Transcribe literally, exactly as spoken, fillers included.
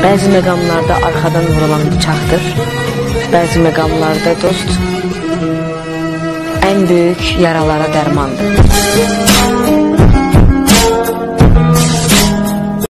Bəzi məqamlarda arxadan vurulan bıçaqdır. Bəzi məqamlarda dost ən böyük yaralara dərmandır.